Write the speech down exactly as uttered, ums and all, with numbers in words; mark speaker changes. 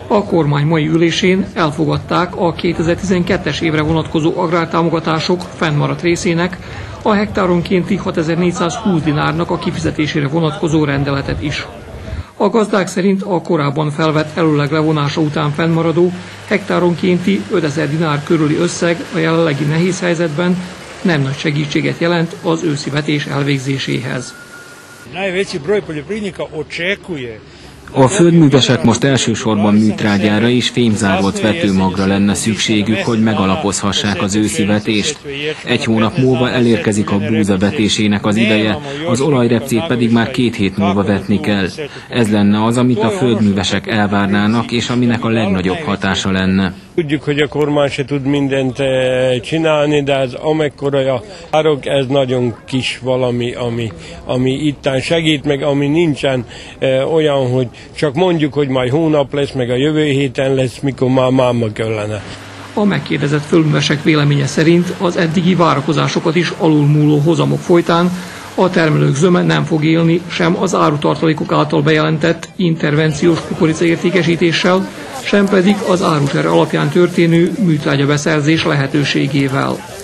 Speaker 1: A kormány mai ülésén elfogadták a kétezer-tizenkettes évre vonatkozó agrártámogatások fennmaradt részének, a hektáronkénti hatezer-négyszázhúsz dinárnak a kifizetésére vonatkozó rendeletet is. A gazdák szerint a korábban felvett előleg levonása után fennmaradó hektáronkénti ötezer dinár körüli összeg a jelenlegi nehéz helyzetben nem nagy segítséget jelent az őszi vetés elvégzéséhez.
Speaker 2: A földművesek most elsősorban műtrágyára és fémzárolt vetőmagra lenne szükségük, hogy megalapozhassák az őszi vetést. Egy hónap múlva elérkezik a búza vetésének az ideje, az olajrepcét pedig már két hét múlva vetni kell. Ez lenne az, amit a földművesek elvárnának, és aminek a legnagyobb hatása lenne.
Speaker 3: Tudjuk, hogy a kormány se tud mindent csinálni, de ez amekkora a árok, ez nagyon kis valami, ami, ami ittán segít, meg ami nincsen e, olyan, hogy csak mondjuk, hogy majd hónap lesz, meg a jövő héten lesz, mikor már máma kellene.
Speaker 1: A megkérdezett földművesek véleménye szerint az eddigi várakozásokat is alulmúló hozamok folytán a termelők zöme nem fog élni sem az árutartalékok által bejelentett intervenciós kukoricaértékesítéssel, sem pedig az árusere alapján történő műtrágya beszerzés lehetőségével.